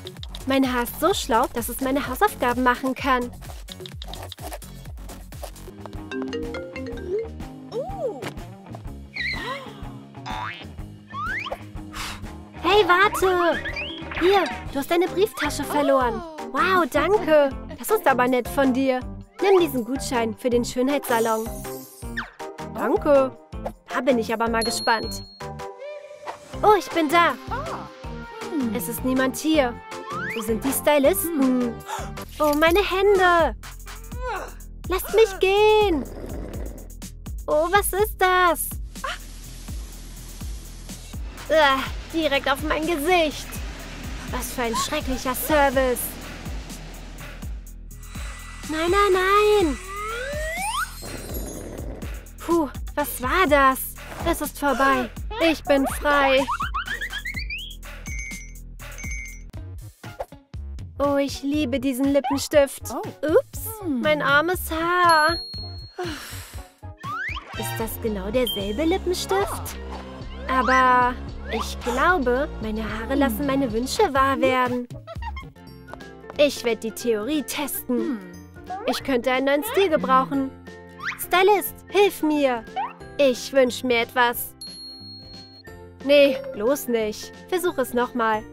Mein Haar ist so schlau, dass es meine Hausaufgaben machen kann. Hey, warte! Hier, du hast deine Brieftasche verloren. Wow, danke. Das ist aber nett von dir. Nimm diesen Gutschein für den Schönheitssalon. Danke. Da bin ich aber mal gespannt. Oh, ich bin da. Es ist niemand hier. Wo sind die Stylisten? Oh, meine Hände. Lasst mich gehen. Oh, was ist das? Direkt auf mein Gesicht. Was für ein schrecklicher Service. Nein, nein, nein. Puh, was war das? Es ist vorbei. Ich bin frei. Oh, ich liebe diesen Lippenstift. Ups, mein armes Haar. Ist das genau derselbe Lippenstift? Aber ich glaube, meine Haare lassen meine Wünsche wahr werden. Ich werde die Theorie testen. Ich könnte einen neuen Stil gebrauchen. Stylist, hilf mir. Ich wünsche mir etwas. Nee, bloß nicht. Versuch es nochmal.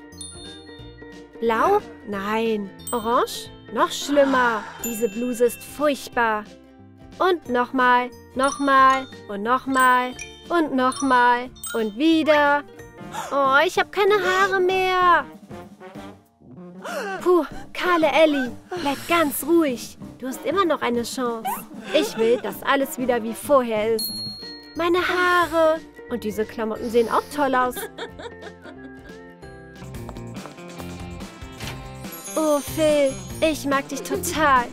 Blau? Nein. Orange? Noch schlimmer. Diese Bluse ist furchtbar. Und nochmal, nochmal und nochmal und nochmal und wieder. Oh, ich habe keine Haare mehr. Puh, kahle Ellie, bleib ganz ruhig. Du hast immer noch eine Chance. Ich will, dass alles wieder wie vorher ist. Meine Haare. Und diese Klamotten sehen auch toll aus. Oh, Phil, ich mag dich total.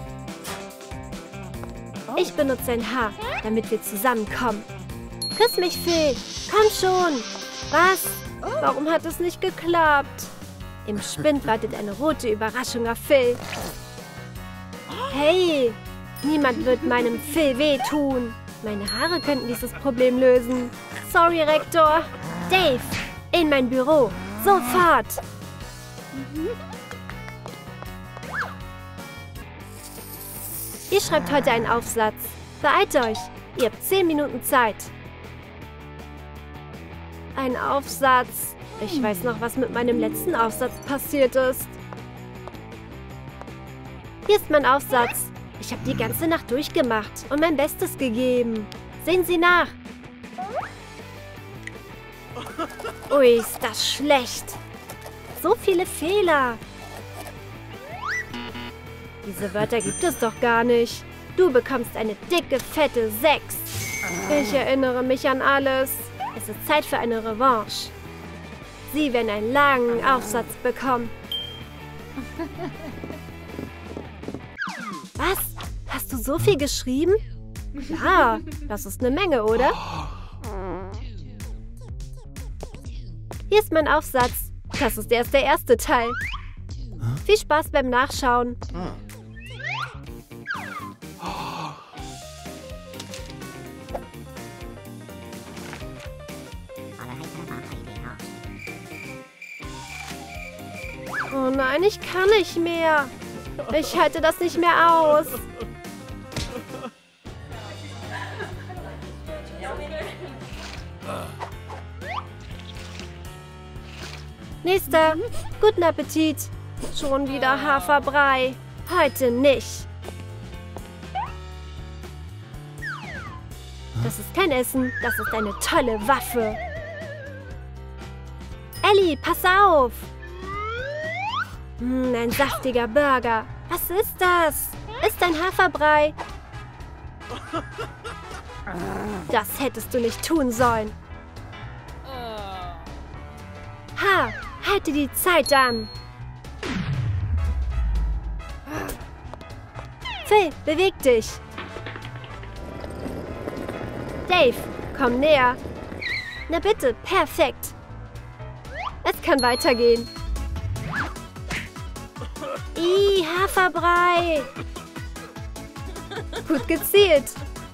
Ich benutze dein Haar, damit wir zusammenkommen. Küss mich, Phil. Komm schon. Was? Warum hat es nicht geklappt? Im Spind wartet eine rote Überraschung auf Phil. Hey, niemand wird meinem Phil wehtun. Meine Haare könnten dieses Problem lösen. Sorry, Rektor. Dave, in mein Büro. Sofort. Ihr schreibt heute einen Aufsatz. Beeilt euch. Ihr habt 10 Minuten Zeit. Ein Aufsatz. Ich weiß noch, was mit meinem letzten Aufsatz passiert ist. Hier ist mein Aufsatz. Ich habe die ganze Nacht durchgemacht und mein Bestes gegeben. Sehen Sie nach. Ui, ist das schlecht. So viele Fehler. Diese Wörter gibt es doch gar nicht. Du bekommst eine dicke, fette 6. Ich erinnere mich an alles. Es ist Zeit für eine Revanche. Sie werden einen langen Aufsatz bekommen. Was? Hast du so viel geschrieben? Ja, das ist eine Menge, oder? Hier ist mein Aufsatz. Das ist erst der erste Teil. Viel Spaß beim Nachschauen. Oh nein, ich kann nicht mehr. Ich halte das nicht mehr aus. Nächster. Guten Appetit. Schon wieder Haferbrei. Heute nicht. Das ist kein Essen. Das ist eine tolle Waffe. Ellie, pass auf. Ein saftiger Burger. Was ist das? Ist ein Haferbrei. Das hättest du nicht tun sollen. Ha! Halte die Zeit an. Phil, beweg dich. Dave, komm näher. Na bitte, perfekt. Es kann weitergehen. Haferbrei. Gut gezielt.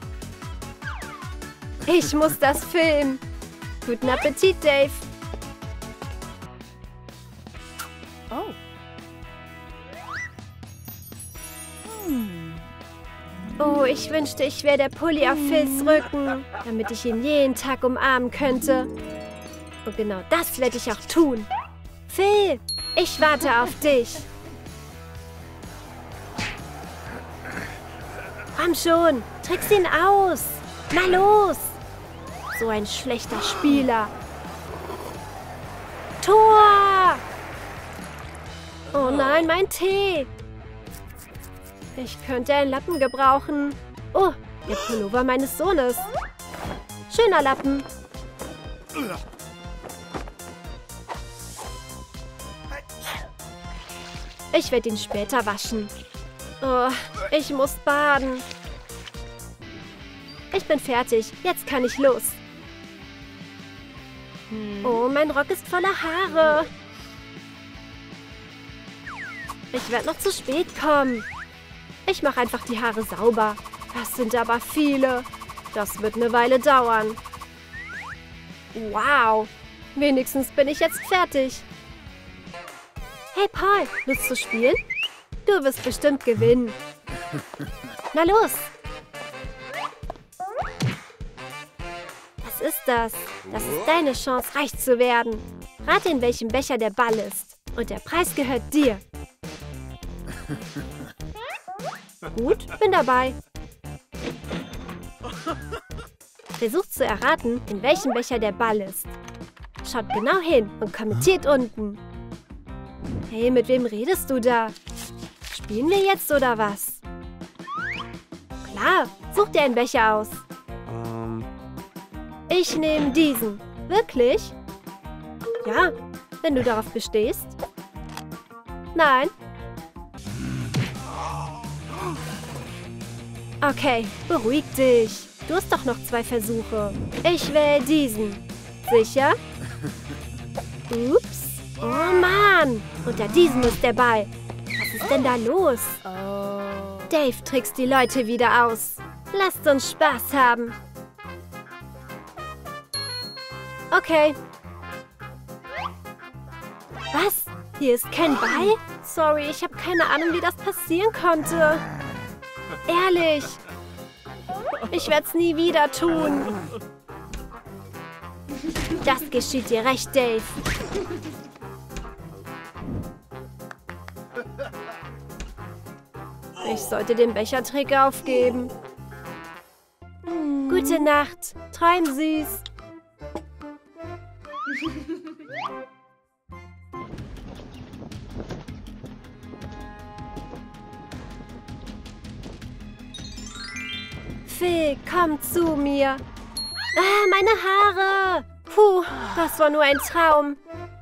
Ich muss das filmen. Guten Appetit, Dave. Oh, ich wünschte, ich wäre der Pulli auf Phils Rücken, damit ich ihn jeden Tag umarmen könnte. Und genau das werde ich auch tun. Phil, ich warte auf dich. Komm schon, trick's ihn aus. Na los. So ein schlechter Spieler. Tor! Oh nein, mein Tee. Ich könnte einen Lappen gebrauchen. Oh, der Pullover meines Sohnes. Schöner Lappen. Ich werde ihn später waschen. Oh, ich muss baden. Ich bin fertig. Jetzt kann ich los. Oh, mein Rock ist voller Haare. Ich werde noch zu spät kommen. Ich mache einfach die Haare sauber. Das sind aber viele. Das wird eine Weile dauern. Wow. Wenigstens bin ich jetzt fertig. Hey Paul, Lust zu spielen? Du wirst bestimmt gewinnen. Na los. Was ist das? Das ist deine Chance, reich zu werden. Rate, in welchem Becher der Ball ist. Und der Preis gehört dir. Gut, bin dabei. Versucht zu erraten, in welchem Becher der Ball ist. Schaut genau hin und kommentiert unten. Hey, mit wem redest du da? Spielen wir jetzt oder was? Klar, such dir einen Becher aus. Ich nehme diesen. Wirklich? Ja, wenn du darauf bestehst. Nein. Okay, beruhig dich. Du hast doch noch 2 Versuche. Ich wähle diesen. Sicher? Ups. Oh Mann. Unter diesem ist der Ball. Was ist denn da los? Dave trickst die Leute wieder aus. Lasst uns Spaß haben. Okay. Was? Hier ist kein Ball? Sorry, ich habe keine Ahnung, wie das passieren konnte. Ehrlich. Ich werde es nie wieder tun. Das geschieht dir recht, Dave. Ich sollte den Bechertrick aufgeben. Gute Nacht. Träum süß. Phil, komm zu mir. Ah, meine Haare. Puh, das war nur ein Traum.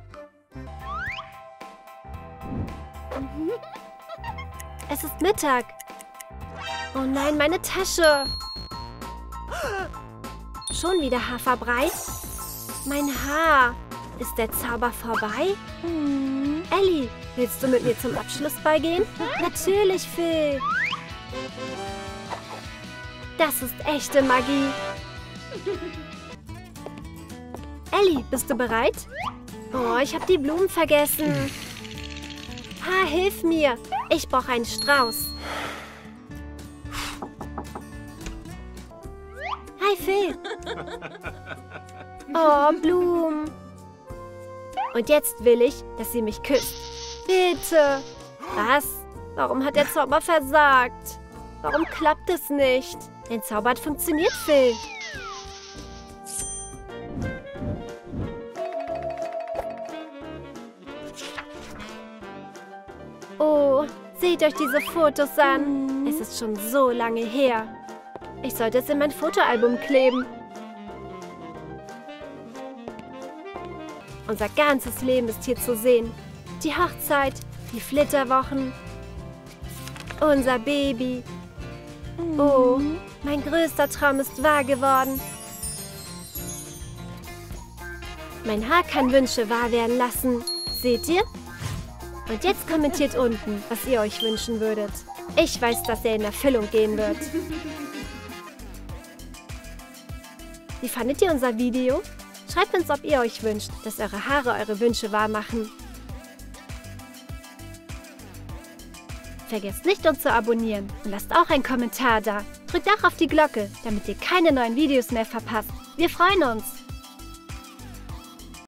Es ist Mittag. Oh nein, meine Tasche. Schon wieder Haferbrei? Mein Haar. Ist der Zauber vorbei? Ellie, willst du mit mir zum Abschlussball gehen? Natürlich, Phil. Das ist echte Magie. Ellie, bist du bereit? Oh, ich habe die Blumen vergessen. Pa, hilf mir. Ich brauche einen Strauß. Hi, Phil. Oh, Blumen. Und jetzt will ich, dass sie mich küsst. Bitte. Was? Warum hat der Zauber versagt? Warum klappt es nicht? Dein Zauber hat funktioniert, Phil. Oh, seht euch diese Fotos an. Es ist schon so lange her. Ich sollte es in mein Fotoalbum kleben. Unser ganzes Leben ist hier zu sehen. Die Hochzeit, die Flitterwochen, unser Baby. Oh, mein größter Traum ist wahr geworden. Mein Haar kann Wünsche wahr werden lassen. Seht ihr? Und jetzt kommentiert unten, was ihr euch wünschen würdet. Ich weiß, dass er in Erfüllung gehen wird. Wie fandet ihr unser Video? Schreibt uns, ob ihr euch wünscht, dass eure Haare eure Wünsche wahr machen. Vergesst nicht, uns zu abonnieren und lasst auch einen Kommentar da. Drückt auch auf die Glocke, damit ihr keine neuen Videos mehr verpasst. Wir freuen uns!